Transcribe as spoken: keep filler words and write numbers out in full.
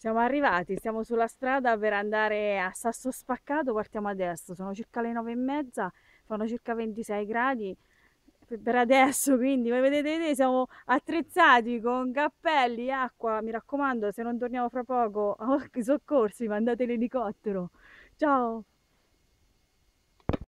Siamo arrivati, siamo sulla strada per andare a Sasso Spaccato, partiamo adesso, sono circa le nove e mezza, fanno circa ventisei gradi per per adesso, quindi come vedete te, siamo attrezzati con cappelli, acqua, mi raccomando, se non torniamo fra poco, oh, i soccorsi, mandate l'elicottero. Ciao!